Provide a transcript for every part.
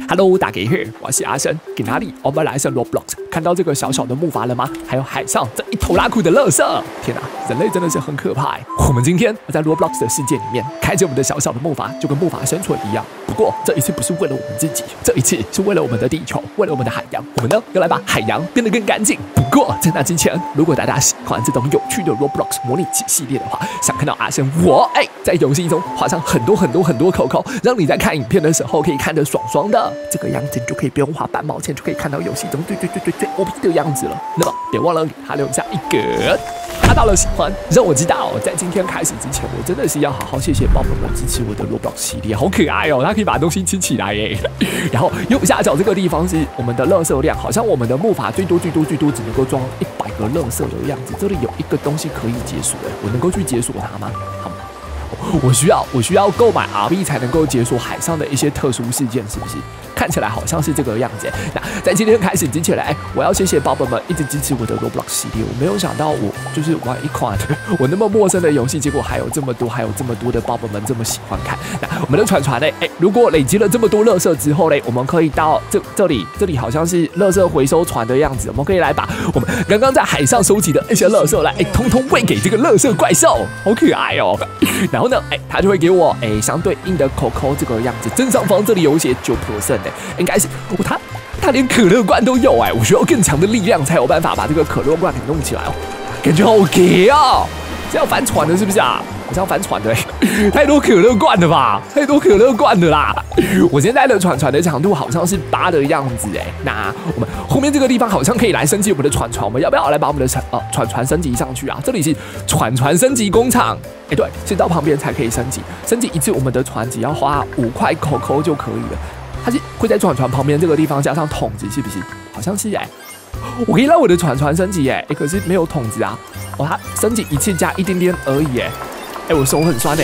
Hello， 大家好，我是阿生，去哪里？我们来上 Roblox， 看到这个小小的木筏了吗？还有海上这一头拉苦的垃圾，天哪，人类真的是很可怕。我们今天在 Roblox 的世界里面，开着我们的小小的木筏，就跟木筏生存一样。不过这一次不是为了我们自己，这一次是为了我们的地球，为了我们的海洋。我们呢要来把海洋变得更干净。不过在那之前，如果大家喜欢这种有趣的 Roblox 模拟器系列的话，想看到阿生在游戏中画上很多口口，让你在看影片的时候可以看得爽爽的。这个样子你就可以不用花半毛钱就可以看到游戏中最 OP 的样子了。那么别忘了给他留下一个达到了喜欢，让我知道在今天开始之前，我真的是要好好谢谢宝宝们支持我的 Roblox 系列，好可爱哦，它可以把东西吃起来耶。然后右下角这个地方是我们的垃圾量，好像我们的木筏最多只能够装100个垃圾的样子。这里有一个东西可以解锁，我能够去解锁它吗？好。我需要购买 RB 才能够解锁海上的一些特殊事件，是不是？看起来好像是这个样子。那在今天开始之前，我要谢谢宝宝们一直支持我的 Roblox 系列。我没有想到我就是玩一款我那么陌生的游戏，结果还有这么多的宝宝们这么喜欢看。那我们的船如果累积了这么多垃圾之后我们可以到这里好像是垃圾回收船的样子，我们可以来把我们刚刚在海上收集的一些垃圾通通喂给这个垃圾怪兽，好可爱哦。然后呢，他就会给我相对应的口这个样子。正上方这里有写9%，应该是他连可乐罐都有我需要更强的力量才有办法把这个可乐罐给弄起来哦，感觉好给哦，这要翻船了是不是啊？好像翻船的太多可乐罐了吧，太多可乐罐了啦！我现在的船的长度好像是8的样子那我们后面这个地方好像可以来升级我们的船，我们要不要来把我们的船升级上去啊？这里是船升级工厂，对，是到旁边才可以升级，升级一次我们的船只要花5块口口就可以了。它是会在船旁边这个地方加上桶子，是不是？好像是我可以让我的船升级可是没有桶子啊。它升级一次加一点点而已我手很酸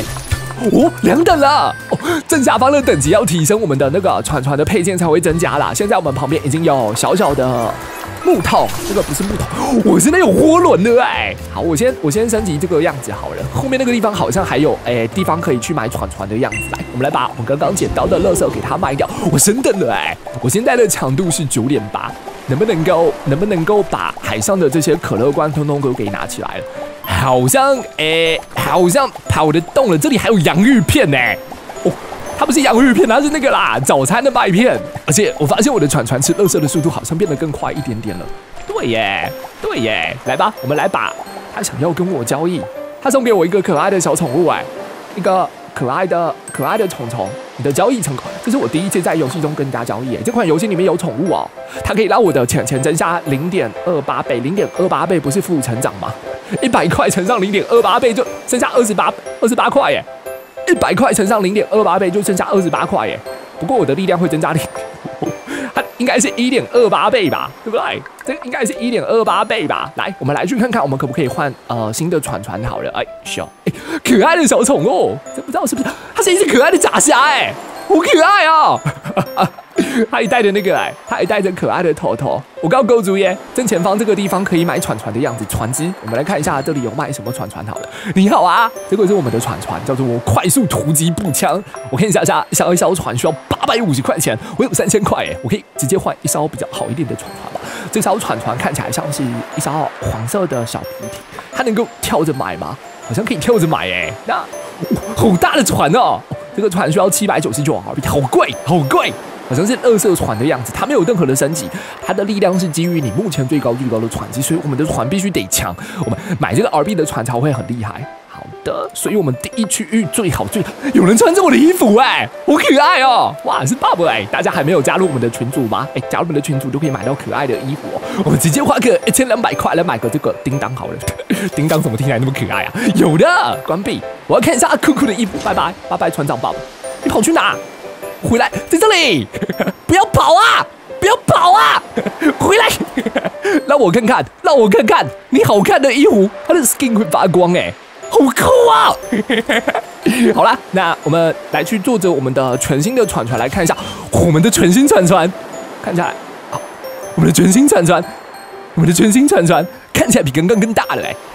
2等了正下方的等级要提升，我们的那个船的配件才会增加啦。现在我们旁边已经有小小的木头，这个不是木头，我现在有涡轮的好，我先升级这个样子好了。后面那个地方好像还有地方可以去买船的样子来，我们来把我们刚刚捡到的垃圾给它卖掉。我升等了我现在的强度是9.8，能不能够把海上的这些可乐罐通通给拿起来了？好像跑得动了。这里还有洋芋片它不是洋芋片，它是那个啦，早餐的麦片。而且我发现我的船吃垃圾的速度好像变得更快一点点了。对耶，来吧，我们来把他想要跟我交易，他送给我一个可爱的小宠物一个可爱的虫，你的交易成功。这是我第一次在游戏中跟人家交易这款游戏里面有宠物它可以让我的钱增加0.28倍，0.28倍不是负成长吗？100块乘上0.28倍就剩下28块100块乘上0.28倍就剩下28块不过我的力量会增加它应该是1.28倍吧，对不对？这个应该是1.28倍吧。来，我们来去看看，我们可不可以换新的船好了。可爱的小宠物，这不知道是不是？它是一只可爱的炸虾好可爱哦！他也带着他也带着可爱的头。我告诉主耶，正前方这个地方可以买船的样子，船只。我们来看一下这里有卖什么船好了。你好啊，这个是我们的船，叫做快速突击步枪。我看一下一艘船需要850块钱，我有3000块我可以直接换一艘比较好一点的船吧。这艘船看起来像是一艘黄色的小皮艇，它能够跳着买吗？好像可以跳着买那好大的船哦！这个船需要799 RB， 好贵，好像是垃圾船的样子。它没有任何的升级，它的力量是基于你目前最高的船级，所以我们的船必须得强。我们买这个 RB 的船才会很厉害。好的，所以我们第一区域最好有人穿着我的衣服好可爱哦！哇，是爸爸大家还没有加入我们的群组吗？加入我们的群组就可以买到可爱的衣服我们直接花个1200块来买个这个叮当好了。叮当怎么听起来那么可爱啊？有的，关闭。我要看一下酷酷的衣服，拜拜，船长爸爸，你跑去哪？回来，在这里！不要跑啊！回来！让我看看你好看的衣服，它的 skin 会发光好酷啊！好啦，那我们来去坐着我们的全新的船来看一下我们的全新船，看起来我们的全新船看起来比刚刚更大了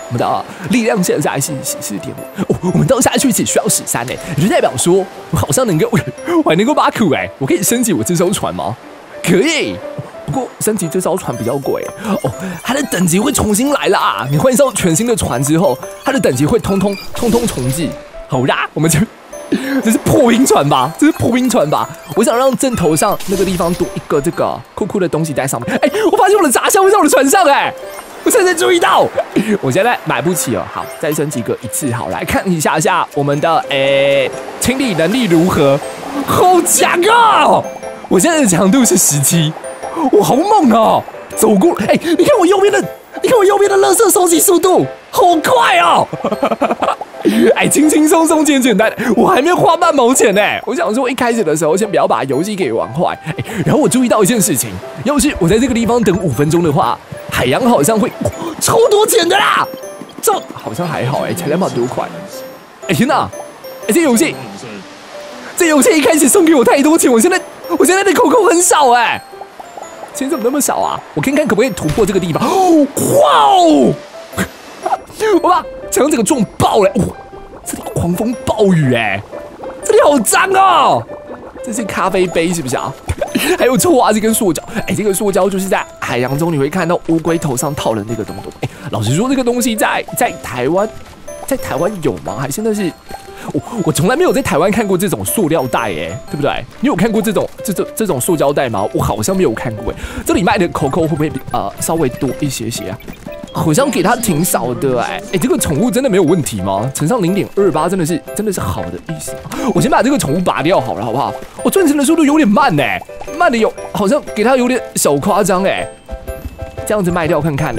我们的力量现在是14.5，我们到下去只需要13哎，也就代表说我好像能够，我还能够把苦哎，我可以升级我这艘船吗？可以。不过升级这艘船比较贵哦，它的等级会重新来啦。你换一艘全新的船之后，它的等级会通通重置。好啦，我们这是破冰船吧？这是破冰船吧？我想让正头上那个地方多一个这个酷酷的东西在上面。哎，我发现我的杂项会在我的船上哎，我现在注意到，我现在买不起了。好，再升级个一次。好，来看一下我们的清理能力如何？好强哦！我现在的强度是17。我好猛哦！走过，哎，你看我右边的垃圾收集速度好快哦！哎，轻轻松松，简单，我还没花半毛钱呢。我想说，一开始的时候先不要把游戏给玩坏。哎，然后我注意到一件事情，要是我在这个地方等5分钟的话，海洋好像会超多钱的啦。这好像还好哎，才200多块。哎天哪！哎，这游戏一开始送给我太多钱，我现在的口很少哎。钱怎么那么少啊？我看看可不可以突破这个地方。哇哦！我把墙整个撞爆了！哇，这里狂风暴雨哎，这里好脏哦！这是咖啡杯是不是啊？还有臭袜子跟塑胶。哎，这个塑胶就是在海洋中你会看到乌龟头上套的那个东东。哎，老实说，这个东西在台湾有吗？还是那是？我从来没有在台湾看过这种塑料袋哎，对不对？你有看过这种塑胶袋吗？我好像没有看过哎。这里卖的Coco会不会稍微多一些啊？好像给它挺少的哎。这个宠物真的没有问题吗？乘上0.28真的是好的意思。我先把这个宠物拔掉好了，好不好？我转成的速度有点慢哎，慢的好像给它有点小夸张哎。这样子卖掉看看呢？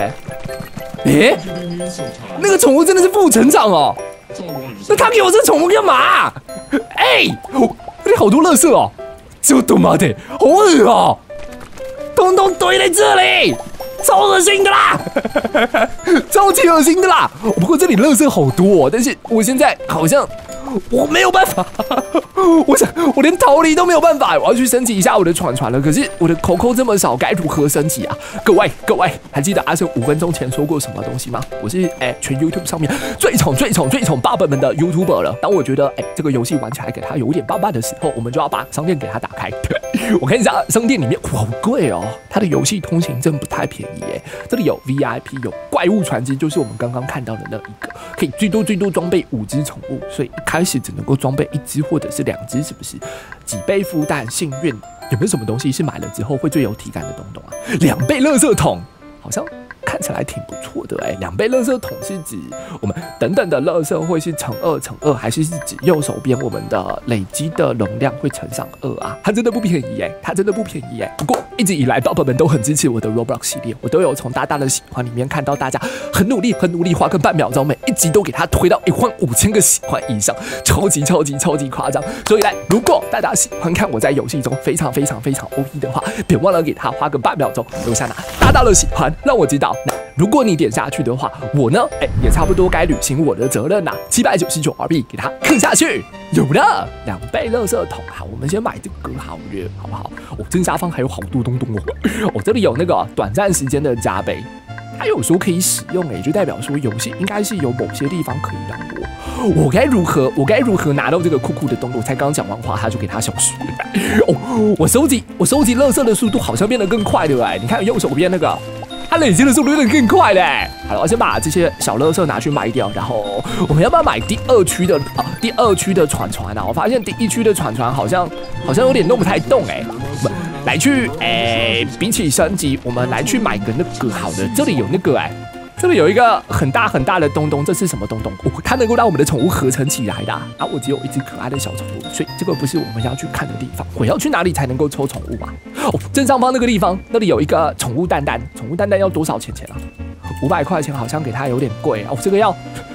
那个宠物真的是副成长哦。那他给我这宠物干嘛？这里好多垃圾哦！就他妈的，好恶哦！通通堆在这里，超恶心的啦！超级恶心的啦！不过这里垃圾好多哦，但是我现在好像我没有办法，我连逃离都没有办法，我要去升级一下我的船了。可是我的Coco这么少，该如何升级啊？各位，还记得阿生5分钟前说过什么东西吗？我是全 YouTube 上面最宠爸爸们的 YouTuber 了。当我觉得这个游戏玩起来给他有点爸爸的时候，我们就要把商店给他打开。我看一下商店里面，哇，好贵哦！它的游戏通行证不太便宜哎。这里有 VIP， 有怪物船只，就是我们刚刚看到的那一个，可以最多装备5只宠物，所以一开始只能够装备1只或者是2只，是不是？几倍孵蛋，幸运，有没有什么东西是买了之后会最有体感的东东啊？2倍垃圾桶，好像看起来挺不错的2倍垃圾桶是指我们等等的垃圾会是乘2，还是指右手边我们的累积的容量会乘上2啊？它真的不便宜它真的不便宜不过一直以来，爸爸们都很支持我的 Roblox 系列，我都有从大大的喜欢里面看到大家很努力，花个半秒钟，每一集都给他推到15000个喜欢以上，超级夸张。所以如果大家喜欢看我在游戏中非常 OP 的话，别忘了给他花个半秒钟留下大大的喜欢，让我知道。如果你点下去的话，我呢，也差不多该履行我的责任啦。799 RB 给它坑下去，有了2倍垃圾桶。好，我们先买这个好了，好不好？正下方还有好多东东哦。这里有那个短暂时间的加倍，它有说可以使用就代表说游戏应该是有某些地方可以让我该如何拿到这个酷酷的东东？我才刚讲完话，它就给它消失了。我收集垃圾的速度好像变得更快了你看右手边那个。它累积的速度有点更快嘞。好了，我先把这些小垃圾拿去卖掉，然后我们要不要买第2区的船啊？我发现第1区的船好像有点弄不太动我们来去比起升级，我们来去买个那个好的。这里有那个这里有一个很大的东东，这是什么东东？它能够让我们的宠物合成起来的我只有一只可爱的小宠物，所以这个不是我们要去看的地方。我要去哪里才能够抽宠物啊？正上方那个地方，那里有一个宠物蛋蛋，宠物蛋蛋要多少钱啊？500块钱好像给它有点贵这个要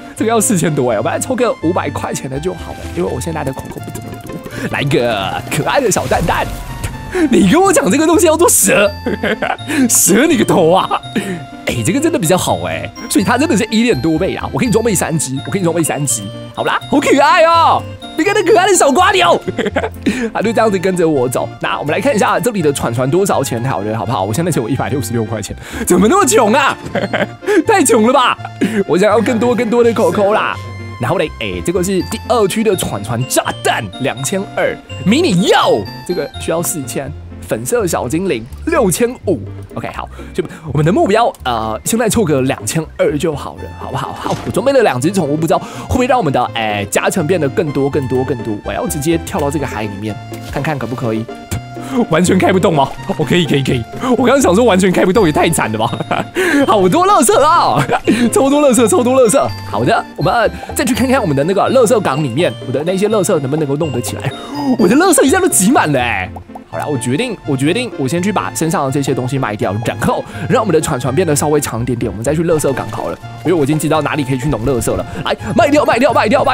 4000多我本来抽个500块钱的就好了，因为我现在的口不怎么多。来个可爱的小蛋蛋，你跟我讲这个东西要做蛇，蛇你个头啊！这个真的比较好所以它真的是1.多倍啊！我可以装备3只，好啦，好可爱哦！ 你看那可爱的小瓜牛，他就这样子跟着我走。那我们来看一下这里的船多少钱好了，好不好？我现在只有166块钱，怎么那么穷啊？太穷了吧！我想要更多的Coco啦。然后嘞，这个是第2区的船炸弹2200，迷你鼬这个需要4000，粉色小精灵6500。OK， 好，就我们的目标，现在凑个2200就好了，好不好？好，我准备了2只宠物，不知道会不会让我们的加成变得更多。我要直接跳到这个海里面，看看可不可以。完全开不动吗？我可以。我刚刚想说完全开不动也太惨了吧！好多垃圾啊，超多垃圾。好的，我们再去看看我们的那个垃圾港里面，我的那些垃圾能不能够弄得起来？我的垃圾一下都挤满了好啦，我决定，我先去把身上的这些东西卖掉，然后让我们的船变得稍微长一点点，我们再去垃圾港好了。因为我已经知道哪里可以去弄垃圾了。来，卖掉，才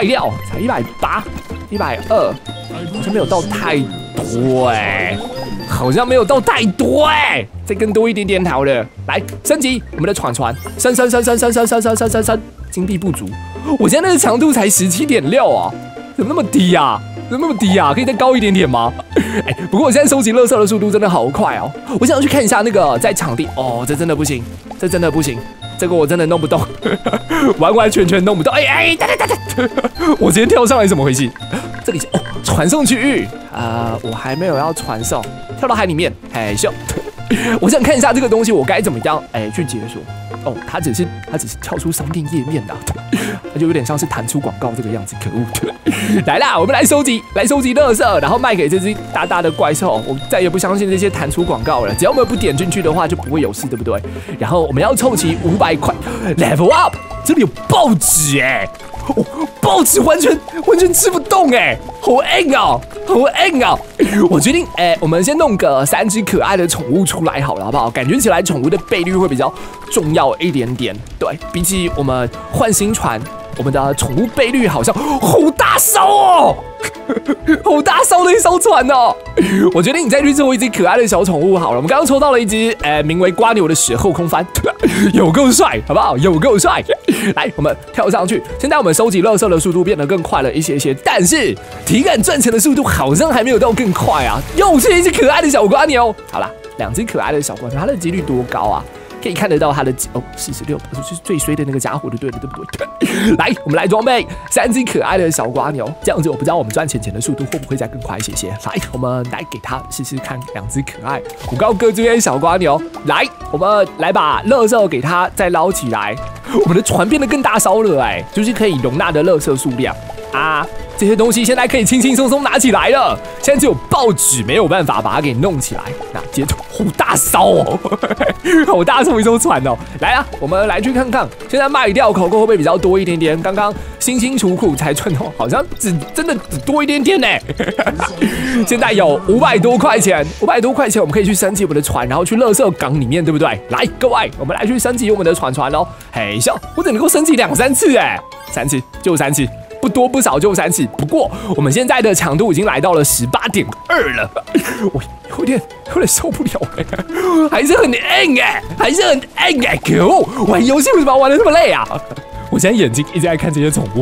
180、120，好像没有到太多好像没有到太多再更多一点点好了。来，升级我们的船，升，金币不足，我现在的强度才17.6啊，怎么那么低啊？可以再高一点点吗？不过我现在收集垃圾的速度真的好快哦！我想要去看一下那个在场地这真的不行，这个我真的弄不动，完全弄不动。等，我直接跳上来，怎么回事？这里是传送区域我还没有要传送，跳到海里面，咻！我想看一下这个东西我该怎么样去解锁。它只是跳出商店页面的，它就有点像是弹出广告这个样子，可恶！来啦，我们来收集垃圾，然后卖给这只大的怪兽。我再也不相信这些弹出广告了，只要我们不点进去的话，就不会有事，对不对？然后我们要凑齐500块 ，level up。这里有报纸报纸完全吃不动好硬哦！我决定我们先弄个3只可爱的宠物出来好了，好不好？感觉起来宠物的倍率会比较重要一点点。对，比起我们换新船，我们的宠物倍率好像好大烧哦，好大烧的一艘船哦！我决定你再去抽一只可爱的小宠物好了。我们刚刚抽到了一只名为瓜牛的雪后空翻，有够帅，好不好？有够帅！来，我们跳上去。现在我们收集垃圾的速度变得更快了一些，但是体感赚钱的速度好像还没有到更快啊！又是一只可爱的小瓜牛。好啦，2只可爱的小瓜牛，它的几率多高啊？可以看得到它的46%，就是最衰的那个家伙就对了，对不对？来，我们来装备3只可爱的小瓜牛，这样子我不知道我们赚钱的速度会不会再更快一些。来，我们来给它试试看，2只可爱5高个这边小瓜牛。来，我们来把垃圾给它再捞起来，我们的船变得更大烧了就是可以容纳的垃圾数量啊。这些东西现在可以轻轻松松拿起来了，现在只有报纸没有办法把它给弄起来。那接着好大烧哦，好大艘一艘船哦！来啊，我们来去看看，现在卖掉口购会不会比较多一点点？刚刚辛辛苦苦才赚到，好像真的只多一点点呢。现在有500多块钱，500多块钱我们可以去升级我们的船，然后去垃圾港里面，对不对？来，各位，我们来去升级我们的船哦。我只能够升级2、3次3次就3次。不多不少就3次，不过我们现在的强度已经来到了18.2了，我有点受不了还是很硬可恶！玩游戏为什么要玩得这么累啊？我现在眼睛一直在看这些宠物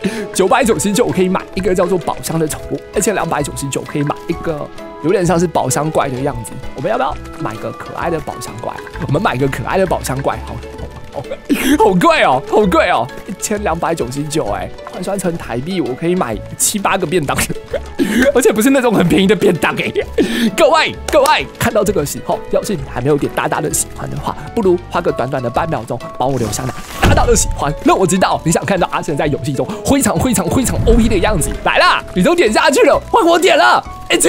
，999可以买一个叫做宝箱的宠物，2299可以买一个有点像是宝箱怪的样子。我们要不要买个可爱的宝箱怪？我们买个可爱的宝箱怪，好贵哦，1299换算成台币我可以买7、8个便当，而且不是那种很便宜的便当各位，看到这个时候，要是你还没有点大的喜欢的话，不如花个短短的半秒钟帮我留下那大的喜欢，让我知道你想看到阿成在游戏中非常 OP 的样子。来啦，你都点下去了，换我点了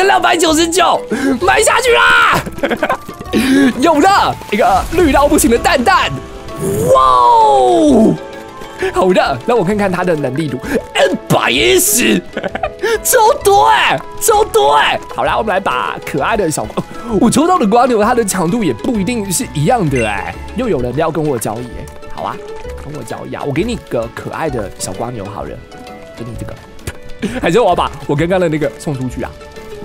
，1299买下去啦！有了一个绿到不行的蛋蛋。哇哦！好的，让我看看他的能力度，110，超多好啦，我们来把可爱的小瓜，我抽到的瓜牛，它的强度也不一定是一样的又有人要跟我交易好啊，跟我交易啊！我给你个可爱的小瓜牛好了，给你这个，还是我要把我刚刚的那个送出去啊？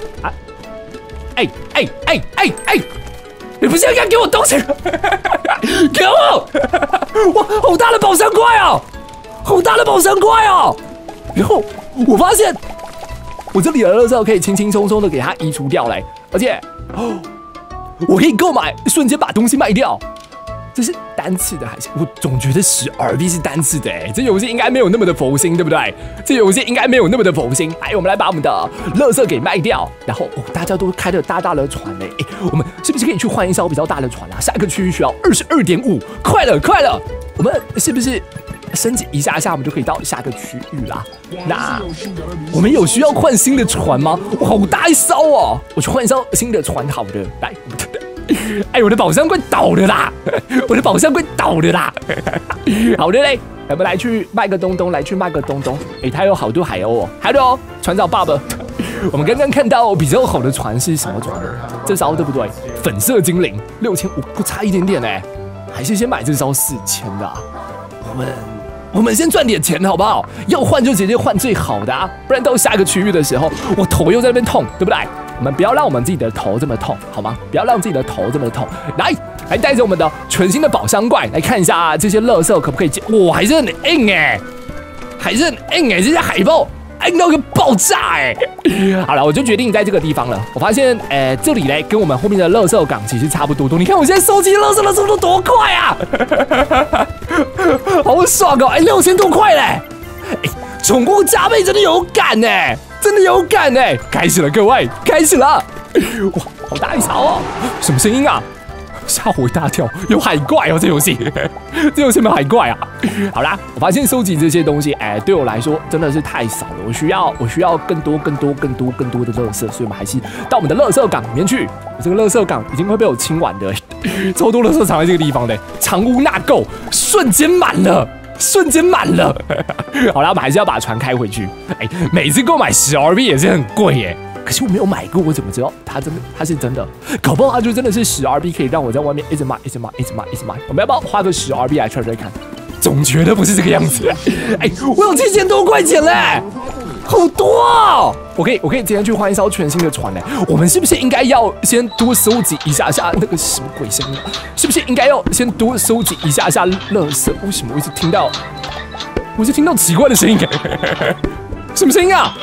你不是要给我东西？可恶！哇，好大的宝箱怪哦！然后我发现我这里的垃圾可以轻轻松松的给它移除掉嘞，而且我可以购买，瞬间把东西卖掉。这是单次的还是？我总觉得12币是单次的哎，这游戏应该没有那么的佛心，对不对？这游戏应该没有那么的佛心。来，我们来把我们的垃圾给卖掉，然后大家都开着大大的船嘞，我们是不是可以去换一艘比较大的船啊？下一个区域需要22.5，快了快了，我们是不是升级一下，我们就可以到下个区域啦？那我们有需要换新的船吗？哇，好大一艘哦！我去换一艘新的船，好的，来。哎，我的宝箱快倒了啦！我的宝箱快倒了啦！好的嘞，我们来去卖个东东，来去卖个东东。哎，它有好多海鸥哦，海鸥船长爸爸。我们刚刚看到比较好的船是什么船呢？这艘对不对？粉色精灵6500，不差一点点哎，还是先买这艘4000的啊。我们先赚点钱好不好？要换就直接换最好的啊，不然到下一个区域的时候，我头又在那边痛，对不对？我们不要让我们自己的头这么痛，好吗？不要让自己的头这么痛。来带着我们的全新的宝箱怪来看一下这些垃圾可不可以接？哇，还是很硬哎，还是很硬哎，这些海豹硬到个爆炸哎！好了，我就决定在这个地方了。我发现，这里嘞跟我们后面的垃圾港其实差不多多。你看我现在收集垃圾的速度多快啊！好爽哦！6000多块嘞！宠物加倍真的有感哎！真的有感哎！开始了，各位，开始了！哇，好大一槽哦！什么声音啊？吓我一大跳！有海怪哦，这游戏，这游戏有没有海怪啊？好啦，我发现收集这些东西，对我来说真的是太少了。我需要更多的垃圾，所以我们还是到我们的垃圾港里面去。这个垃圾港已经会被我清完的，超多垃圾藏在这个地方的，藏污纳垢，瞬间满了。好啦，我们还是要把船开回去。每次购买12币也是很贵耶。可是我没有买过，我怎么知道它是真的？搞不好它就真的是12币，可以让我在外面一直买。我们要不要花个12币来try看？总觉得不是这个样子。我有7000多块钱嘞，好多哦！我可以今天去换一艘全新的船嘞。我们是不是应该要先多收集一下那个什么鬼声音？是不是应该要先多收集一下垃圾？为什么我一直听到奇怪的声音？什么声音啊？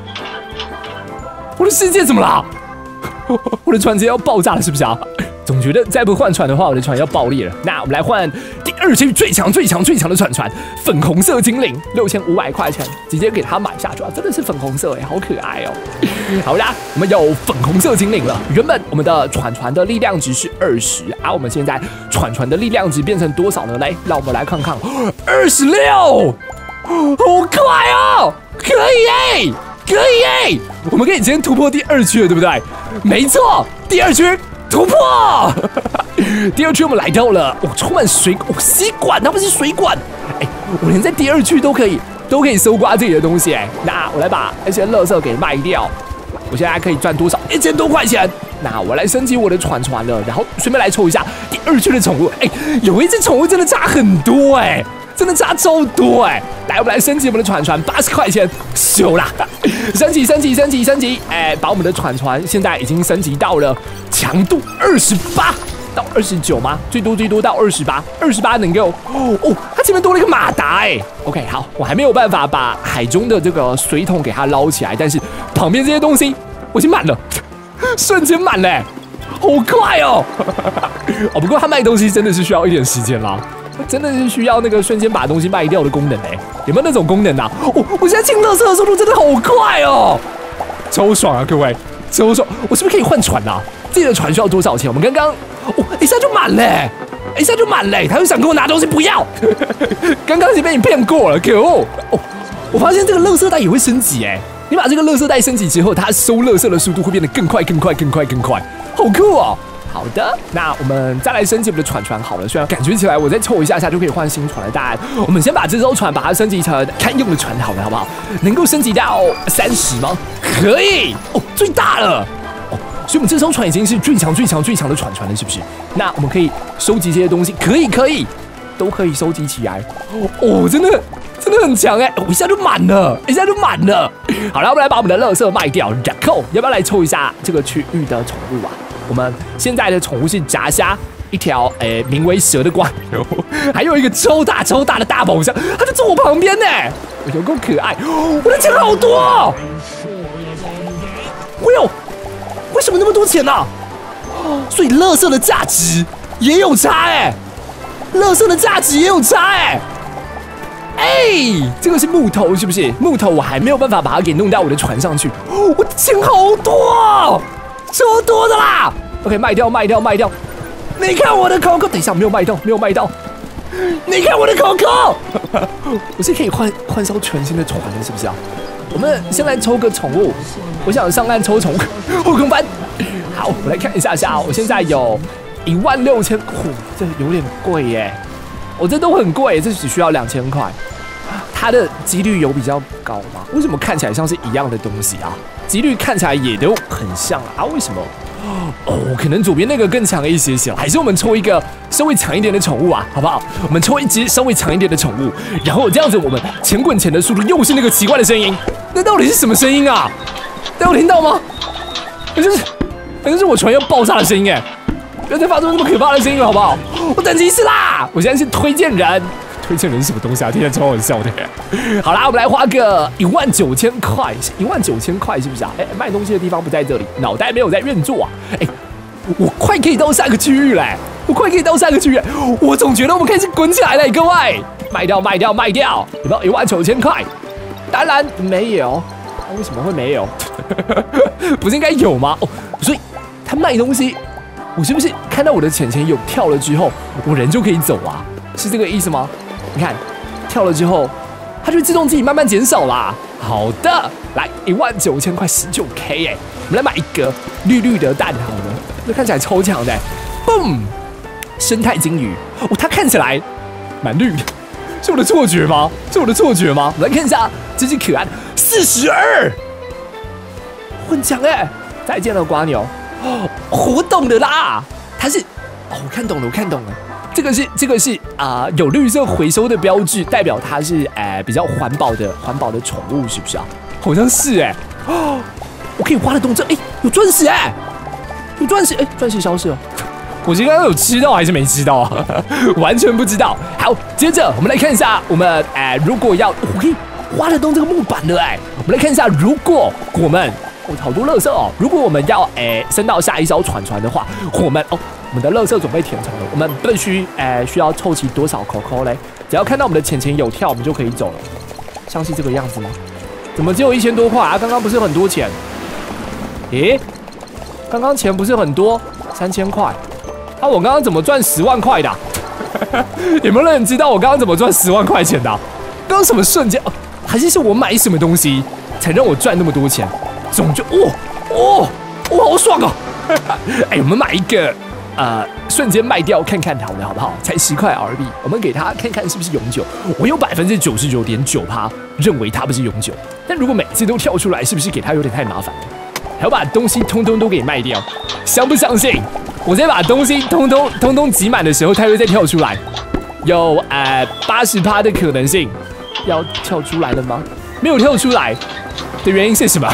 我的世界怎么了？我的船直接要爆炸了，是不是啊？总觉得再不换船的话，我的船要爆裂了。那我们来换第2区最强的船，粉红色精灵，6500块钱，直接给它买下去啊！真的是粉红色好可爱哦。好啦，我们有粉红色精灵了。原本我们的船的力量值是20啊，我们现在船的力量值变成多少呢？来，让我们来看看，26，好快哦，可以我们可以直接突破第2区了，对不对？没错，第2区突破。第2区我们来到了，充满吸管，它不是水管。我连在第2区都可以搜刮自己的东西那我来把那些垃圾给卖掉，我现在可以赚多少？1000多块钱。那我来升级我的船了，然后顺便来抽一下第2区的宠物。有一只宠物真的差很多真的差超多来，我们来升级我们的船，80块钱，修啦！升级！把我们的船现在已经升级到了强度28到29吗？最多到28能够它前面多了一个马达OK， 好，我还没有办法把海中的这个水桶给它捞起来，但是旁边这些东西我已经满了，瞬间满了好快哦！不过它卖东西真的是需要一点时间啦。真的是需要那个瞬间把东西卖掉的功能有没有那种功能啊？我现在清垃圾的速度真的好快哦，超爽啊，各位，超爽！我是不是可以换船啊？自己的船需要多少钱？我们刚刚一下就满了他就想跟我拿东西，不要！刚刚已经被你骗过了，可恶！我发现这个垃圾袋也会升级你把这个垃圾袋升级之后，它收垃圾的速度会变得更快，好酷哦！好的，那我们再来升级我们的船好了。虽然感觉起来我再凑一下就可以换新船了，但我们先把这艘船把它升级成堪用的船好了，好不好？能够升级到30吗？可以最大了所以我们这艘船已经是最强的船了，是不是？那我们可以收集这些东西，可以都可以收集起来真的很强一下就满了，好了，我们来把我们的垃圾卖掉，然后要不要来抽一下这个区域的宠物啊？我们现在的宠物是炸虾，一条名为蛇的怪，还有一个超大的大宝箱，它就坐我旁边有够可爱！我的钱好多哎呦，为什么那么多钱啊？所以垃圾的价值也有差垃圾的价值也有差这个是木头是不是？木头我还没有办法把它给弄到我的船上去。我的钱好多，超多的啦。OK， 卖掉。你看我的 Coco， 等一下没有卖到。你看我的 Coco， 我是可以换艘全新的船的，是不是啊？我们先来抽个宠物，我想上岸抽宠物后空翻。好，我来看一下我现在有16000，这有点贵耶。这都很贵，这只需要2000块。它的几率有比较高吗？为什么看起来像是一样的东西啊？几率看起来也都很像啊？为什么？可能左边那个更强一些，还是我们抽一个稍微强一点的宠物啊，好不好？我们抽一只稍微强一点的宠物，然后这样子我们钱滚钱的速度又是那个奇怪的声音，那到底是什么声音啊？大家有听到吗？好像是我船要爆炸的声音不要再发出那么可怕的声音了，好不好？我等级4啦，我现在是推荐人。推荐人是什么东西啊？听起来超好笑的。好啦，我们来花个19000块，19000块是不是啊？卖东西的地方不在这里，脑袋没有在运作啊。我快可以到下个区域嘞！我总觉得我们开始滚起来了，各位，卖掉！有没有19000块？当然没有，为什么会没有？不是应该有吗？所以他卖东西，我是不是看到我的钱有跳了之后，我人就可以走啊？是这个意思吗？你看，跳了之后，它就会自动自己慢慢减少啦。好的，来19000块19K我们来买一个绿绿的蛋好了，这看起来超强的，boom， 生态金鱼它看起来蛮绿的，是我的错觉吗？我们来看一下这只可爱的42，很强再见了瓜牛，我懂的啦，它是我看懂了。这个是有绿色回收的标志，代表它是比较环保的宠物，是不是啊？好像是我可以挖得动这有钻石钻石消失了，我刚刚有吃到还是没吃到啊？完全不知道。好，接着我们来看一下，我们如果要我可以挖得动这个木板的我们来看一下，如果我们好多垃圾如果我们要升到下一艘船的话，我们的垃圾准备填充了，我们必须需要凑齐多少 Coco 嘞？只要看到我们的钱有跳，我们就可以走了。像是这个样子吗？怎么只有1000多块啊？刚刚不是很多钱？刚刚钱不是很多，3000块。我刚刚怎么赚10万块的有没有人知道我刚刚怎么赚10万块钱的刚刚什么瞬间还是我买什么东西才让我赚那么多钱？总就好爽我们买一个瞬间卖掉看看好了，好不好？才10块RB，我们给他看看是不是永久。我有99.9%认为它不是永久，但如果每次都跳出来，是不是给他有点太麻烦？还要把东西通通都给卖掉，相不相信？我再把东西通通挤满的时候，它会再跳出来，有80%的可能性要跳出来了吗？没有跳出来的原因是什么？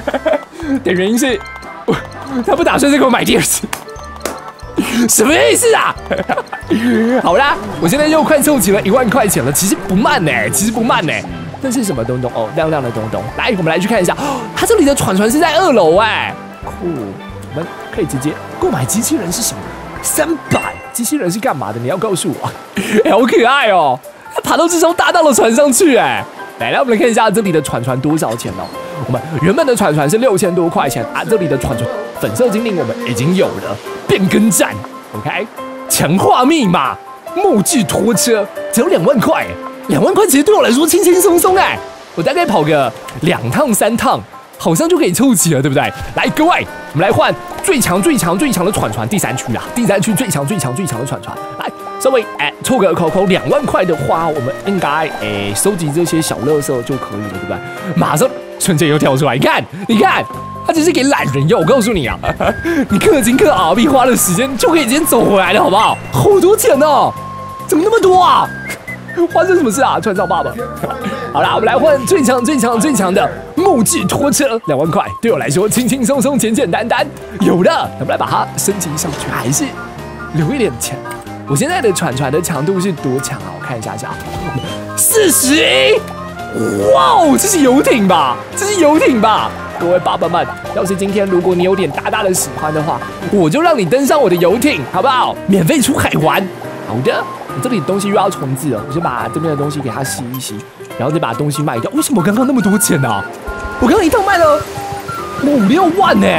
他不打算再给我买第二次。什么意思啊？好啦，我现在又快凑齐了1万块钱了，其实不慢那是什么东东？亮亮的东东。来，我们来去看一下。它这里的船是在2楼酷。我们可以直接购买机器人是什么？300。机器人是干嘛的？你要告诉我。好可爱哦！它爬到这艘大的船上去来，我们来看一下这里的船多少钱哦。我们原本的船是6000多块钱这里的船粉色精灵我们已经有了。变更站 ，OK， 强化密码，木质拖车只有2万块，2万块其实对我来说轻轻松松我大概跑个2趟3趟，好像就可以凑齐了，对不对？来，各位，我们来换最强的船，第3区最强的船，来，稍微凑个Coco2万块的话，我们应该收集这些小垃圾就可以了，对不对？马上瞬间又跳出来，你看。他只是给懒人用，我告诉你啊，你氪金氪RB花的时间就可以直接走回来了，好不好？好多钱哦，怎么那么多啊？发生什么事啊？船长爸爸。好啦，我们来换最强的木质拖车，2万块，对我来说轻轻松松、简简单单。有了，我们来把它升级上去，还是留一点钱。我现在的船的强度是多强啊？我看一下41。哇，这是游艇吧？ 各位爸爸们，要是今天如果你有点大大的喜欢的话，我就让你登上我的游艇，好不好？免费出海玩。好的，我这里东西又要重置了，我先把这边的东西给它洗一洗，然后再把东西卖掉。为什么我刚刚那么多钱啊？我刚刚一趟卖了5-6万呢。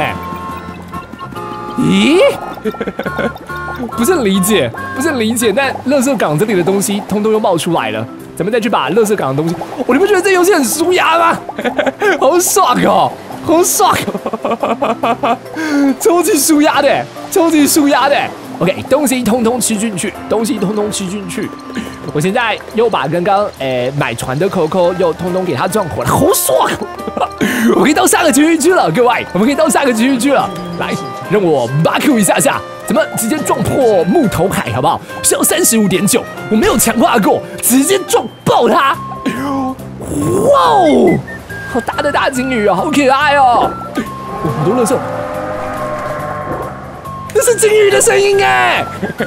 咦？不是很理解，但垃圾港这里的东西通通又冒出来了，咱们再去把垃圾港的东西，你不觉得这游戏很舒压吗？好爽哦，好爽哦，超级舒压的，超级舒压的。OK， 东西通通吃进去，我现在又把刚刚买船的 Coco 又通通给它撞活了，好爽！我可以到下个区域去了，各位，我们可以到下个区域去了。来，让我 Baku 一下，咱们直接撞破木头海，好不好？是要35.9，我没有强化过，直接撞爆它！哇哦，好大的大金鱼哦，好可爱哦！很多垃圾。这是金鱼的声音哎，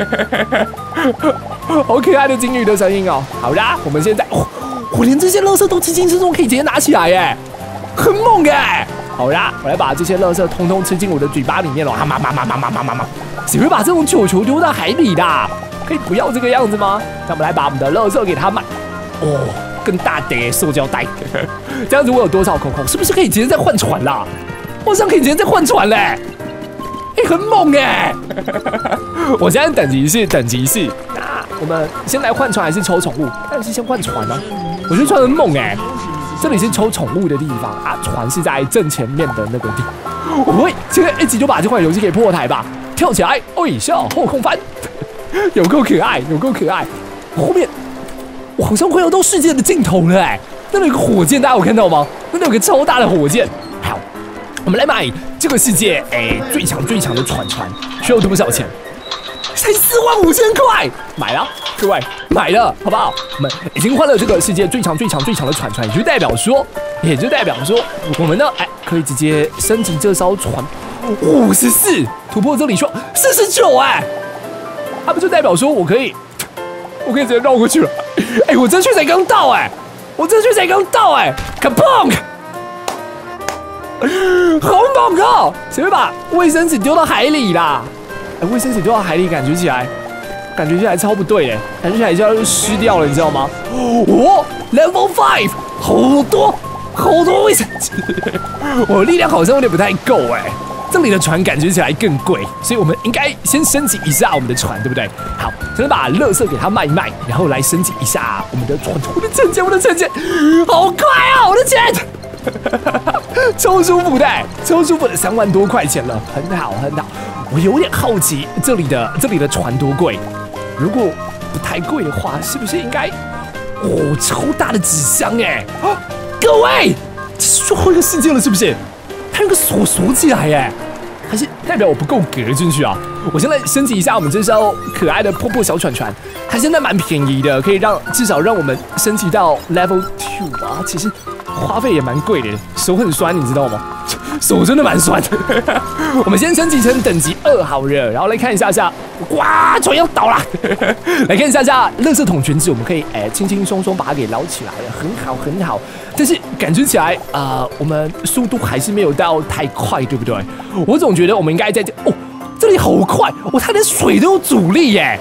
好可爱的金鱼的声音哦。好啦，我们现在我连这些垃圾都轻轻松松可以直接拿起来耶，很猛哎。好啦，我来把这些垃圾通通吃进我的嘴巴里面了。谁会把这种球球丢到海里的？可以不要这个样子吗？那我们来把我们的垃圾给它买。哦，更大的塑胶袋，这样子我有多少Coco？是不是可以直接再换船啦？好像可以直接再换船嘞。很猛哎！我现在等级是，那我们先来换船还是抽宠物？当然是先换船啊！我觉得船很猛哎，这里是抽宠物的地方啊，船是在正前面的那个地方。我们会现在一集就把这款游戏给破台吧？跳起来，哦一下后空翻，有够可爱，后面我好像快要到世界的尽头了哎！那里有个火箭，大家有看到吗？那里有个超大的火箭。好，我们来买这个世界最强的船，需要多少钱？才45000块，买了，各位买了，好不好？我们已经换了这个世界最强的船，也就代表说，我们呢，可以直接升级这艘船54，突破这里说49，它不就代表说我可以直接绕过去了？我这区才刚到卡砰！好猛哦！谁会把卫生纸丢到海里啦？卫生纸丢到海里，感觉起来超不对耶，感觉起来就要湿掉了，你知道吗？哦 ，Level 5，好多卫生纸，我的力量好像有点不太够哎。这里的船感觉起来更贵，所以我们应该先升级一下我们的船，对不对？好，先把垃圾给它卖一卖，然后来升级一下我们的船。我的证件，好快啊！我的钱。超舒服的3万多块钱了，很好。我有点好奇这里的船多贵，如果不太贵的话，是不是应该超大的纸箱各位，这是最后一个世界了，是不是？它有个锁起来还是代表我不够格进去啊？我现在升级一下我们这艘可爱的破小船，它现在蛮便宜的，可以至少让我们升级到 Level 2啊。其实花费也蛮贵的，手很酸，你知道吗？手真的蛮酸的。我们先升级成等级2好了，然后来看一下，哇，船要倒了！来看一下垃圾桶全值，我们可以轻轻松松把它给捞起来了，很好。但是感觉起来我们速度还是没有到太快，对不对？我总觉得我们应该在这里好快，它连水都有阻力耶！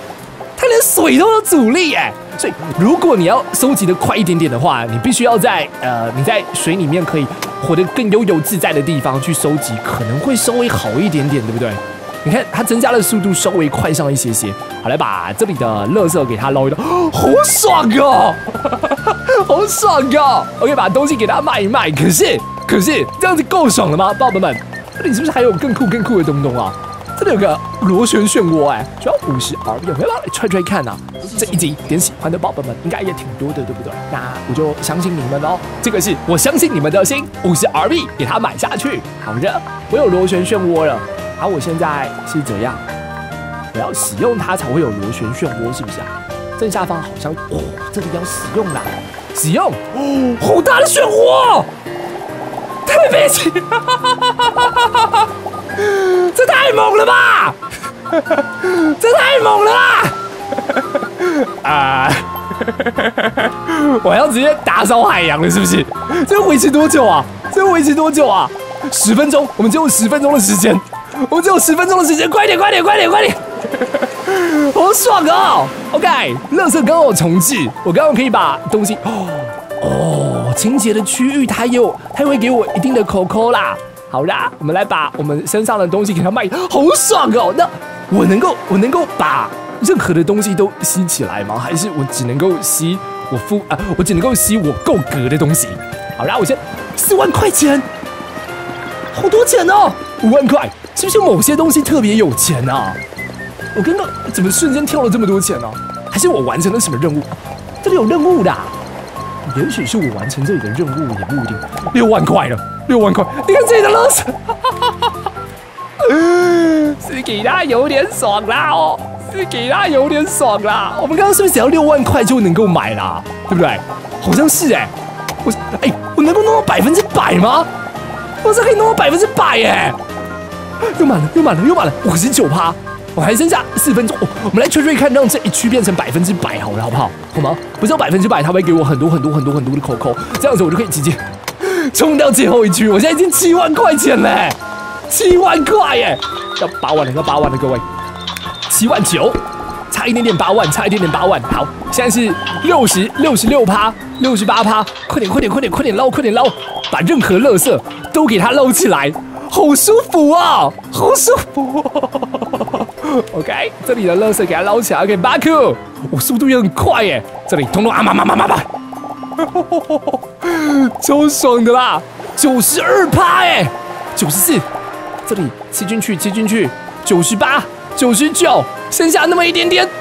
所以如果你要收集的快一点点的话，你必须要在你在水里面可以活得更悠游自在的地方去收集，可能会稍微好一点点，对不对？你看它增加了速度，稍微快上一些。好，来把这里的垃圾给它捞一捞，好爽哦！OK， 把东西给它卖一卖。可是这样子够爽了吗，宝宝们？这里是不是还有更酷的东啊？这里有个螺旋漩涡需要50 RB， 有没有来踹看啊？这一集点喜欢的宝宝们应该也挺多的，对不对？那我就相信你们哦，这个是我相信你们的心，50 RB 给它买下去。好的，我有螺旋漩涡了，我现在是怎样？我要使用它才会有螺旋漩涡，是不是啊？正下方好像这里要使用啦，使用好大的漩涡，太悲情，这太猛了吧！我要直接打扫海洋了，是不是？这会维持多久啊？ 10分钟，我们只有10分钟的时间，我们只有10分钟的时间，快点，快点，快点，快点！好爽哦 ！OK， 垃圾刚好重置，我刚刚可以把东西清洁的区域它会给我一定的口口啦。好啦，我们来把我们身上的东西给它卖，好爽哦！那我能够把任何的东西都吸起来吗？还是我只能够吸我只能够吸我够格的东西？好啦，我先4万块钱，好多钱哦！5万块，是不是某些东西特别有钱啊？我刚刚怎么瞬间跳了这么多钱呢？还是我完成了什么任务？这里有任务的，也许是我完成这里的任务，也不一定。6万块了，6万块！你看这里的垃圾，是给他有点爽啦哦，是给他有点爽啦。我们刚刚是不是只要6万块就能够买啦？对不对？好像是哎，我能够弄到100%吗？我这可以弄到100%哎！又满了，59%。我还剩下4分钟，我们来吹吹看，让这一区变成100%好了，好不好？好吗？不是100%，它会给我很多的口口，这样子我就可以直接冲到最后一区。我现在已经7万块钱嘞，7万块耶！要8万了，各位，7万9，差一点点8万，差一点点8万。好，现在是66%、68%，快点捞，把任何垃圾都给它捞起来。好舒服啊，好舒服、哦。OK， 这里的垃圾给它捞起来。OK， 巴克，我速度也很快耶。这里通通啊，超爽的啦，92%哎，94，这里吃进去，98、99，剩下那么一点点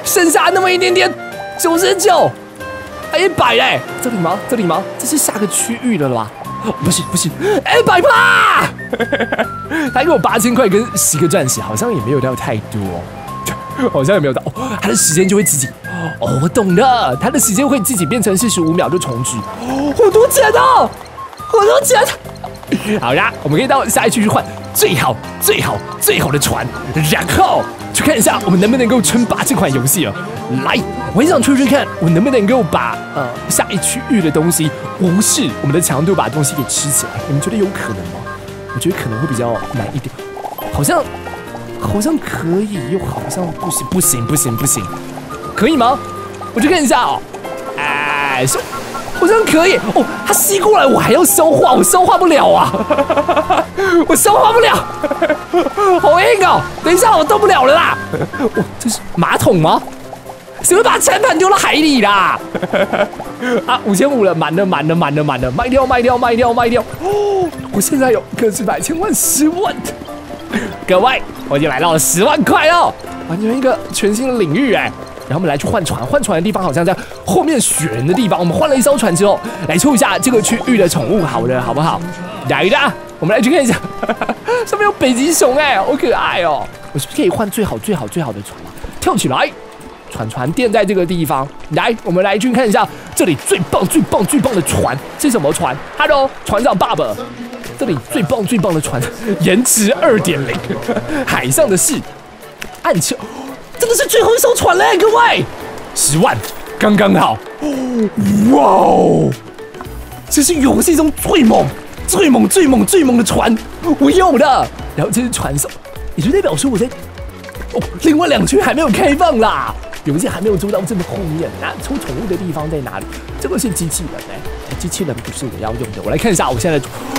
，99，还100嘞，这里吗？这是下个区域的了吧？不是，100%！他给我8000块跟10个钻石，好像也没有到太多，好像也没有到。他的时间就会自己，我懂了，他的时间会自己变成45秒就重置。好多钱哦，好多钱！好啦，我们可以到下一区去换最好的船，然后去看一下我们能不能够称霸这款游戏了。来，我很想吹吹看，我能不能够把下一区域的东西无视我们的强度，把东西给吃起来。你们觉得有可能吗？我觉得可能会比较难一点，好像可以，又好像不行，可以吗？我去看一下哦。好像可以哦，它吸过来，我还要消化，我消化不了啊，我消化不了，好硬哦！等一下，我动不了了啦。这是马桶吗？谁会把餐盘丢到海里啦？啊，5500了，满了，卖掉！哦，我现在有个是百千万10万，各位，我已经来到了10万块了，完全一个全新的领域哎。然后我们来去换船，换船的地方好像在后面雪人的地方。我们换了一艘船之后，来抽一下这个区域的宠物，好的，好不好？来的，我们来去看一下，上面有北极熊哎，好可爱哦！我是不是可以换最好的船啊？跳起来，船垫在这个地方。来，我们来去看一下这里最棒的船是什么船 ？Hello， 船长爸爸，这里最棒的船，延迟2.0，海上的事，暗球。真的是最后一艘船嘞，各位，10万刚刚好。哇哦，这是游戏中最猛的船，我有了。然后这是船手，也就代表说我在另外2区还没有开放啦，游戏还没有做到这么后面。那抽宠物的地方在哪里？这个是机器人哎，机器人不是我要用的。我来看一下，我现在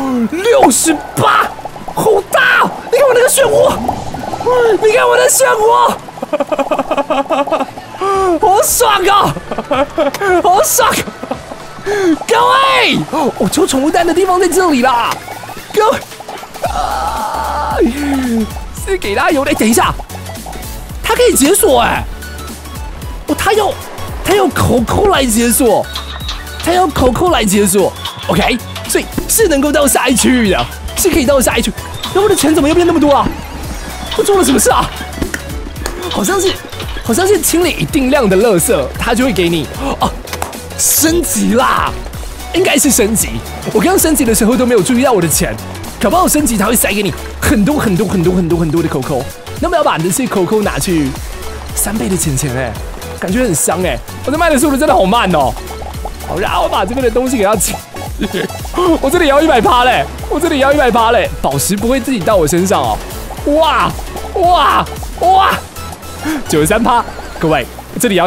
68，好大！你看我那个漩涡，你看我的漩涡。好爽啊！好爽！各位，我抽宠物蛋的地方在这里啦！各位，是给大家有点。等一下，它可以解锁哎！它要口口来解锁，OK， 所以是能够到下一区域的，是可以到下一区。那我的钱怎么又变那么多啊？我做了什么事啊？好像是清理一定量的垃圾，它就会给你升级啦，应该是升级。我刚刚升级的时候都没有注意到我的钱，搞不好升级它会塞给你很多的口口。那么要把这些口口拿去3倍的钱哎，感觉很香哎。我在卖的速度真的好慢哦。好，然后我把这边的东西给它我这里要100%嘞，我这里要100%嘞，宝石不会自己到我身上哦。哇哇哇！93%，各位，这里要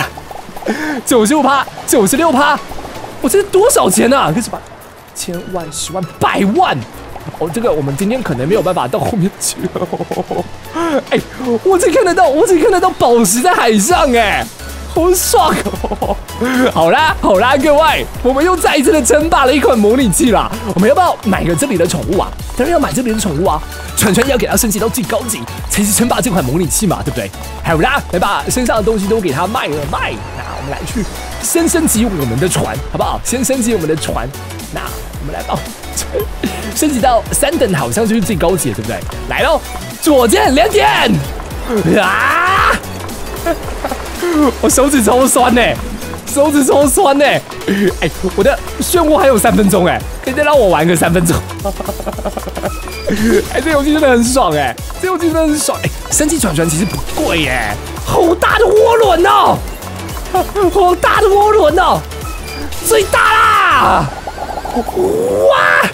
100%，95%，96%，我这是多少钱啊？可是把千万、10万、100万。哦，这个我们今天可能没有办法到后面去了。哎，我只看得到宝石在海上，哎，好爽哦！好啦，各位，我们又再一次的称霸了一款模拟器啦。我们要不要买个这里的宠物啊？当然要买这里的宠物啊！传要给它升级到最高级，才是称霸这款模拟器嘛，对不对？好啦，来把身上的东西都给它卖了。那我们来去先升级我们的船，好不好？先升级我们的船。那我们来吧。升级到3等好像就是最高级的，对不对？来喽，左键连点啊！我手指超酸呢，哎，我的漩涡还有3分钟，哎，可以再让我玩个3分钟。哎，这游戏真的很爽，哎，升级船其实不贵耶，好大的涡轮哦，最大啦！哇！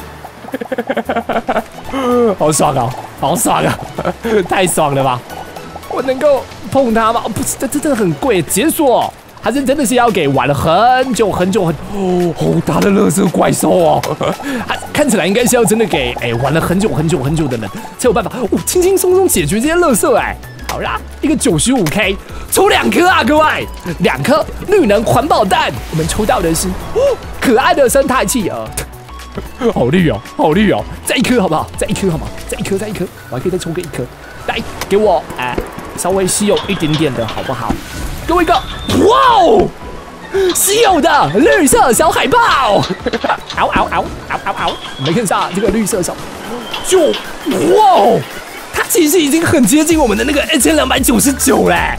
好爽啊！太爽了吧！我能够碰它吗？不是，这真的很贵，解锁还是真的是要给玩了很久好大的垃圾怪兽哦！看起来应该是要真的给玩了很久的人才有办法轻轻松松解决这些垃圾哎。好啦，一个95K 抽2颗啊，各位，2颗绿能环保蛋，我们抽到的是可爱的生态企鹅。好绿哦，再1颗好不好？再一颗，我还可以再抽个1颗，来给我稍微稀有一点点的好不好？给我一个，哇哦，稀有的绿色小海豹，嗷！我们看一下这个绿色小，哇哦，它其实已经很接近我们的那个1299嘞，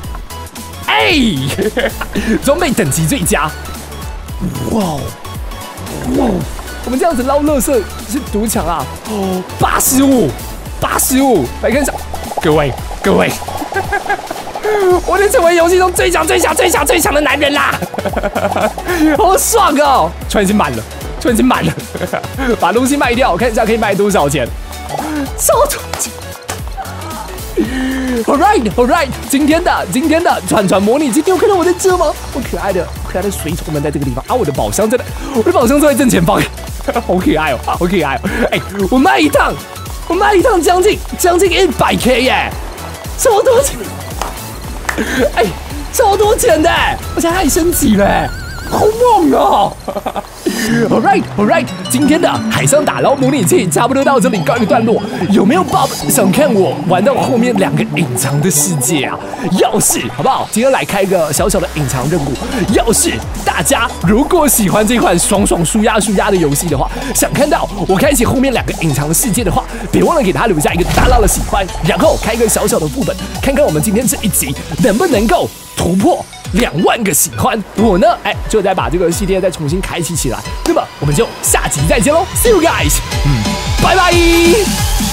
装备等级最佳，哇哦！我们这样子捞垃圾是多强啊！85，来看一下，各位，我得成为游戏中最强的男人啦！好爽哦！船已经满了，把东西卖掉，看一下可以卖多少钱，超多钱。All right， 今天的船模拟，今天有看到我在这吗？我可爱的水虫们在这个地方啊！我的宝箱在正前方，好可爱哦！哎，我卖一趟将近100K 耶，超多钱！哎，超多钱的，而且还升级了，好猛哦！ All right， 今天的海上打捞模拟器差不多到这里告一个段落。有没有 Bob 想看我玩到后面2个隐藏的世界啊？要是好不好？今天来开个小小的隐藏任务。要是大家如果喜欢这款爽舒压的游戏的话，想看到我开启后面2个隐藏的世界的话，别忘了给他留下一个大大的喜欢，然后开一个小小的副本，看看我们今天这一集能不能够突破2万个喜欢。我呢，就再把这个系列再重新开启起来。那么我们就下集再见喽 ，See you guys，拜拜。